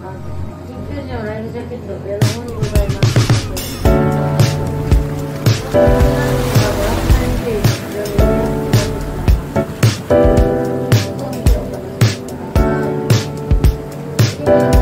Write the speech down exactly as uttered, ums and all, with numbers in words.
緊急時のライフジャケット上の方にございます。Thank you.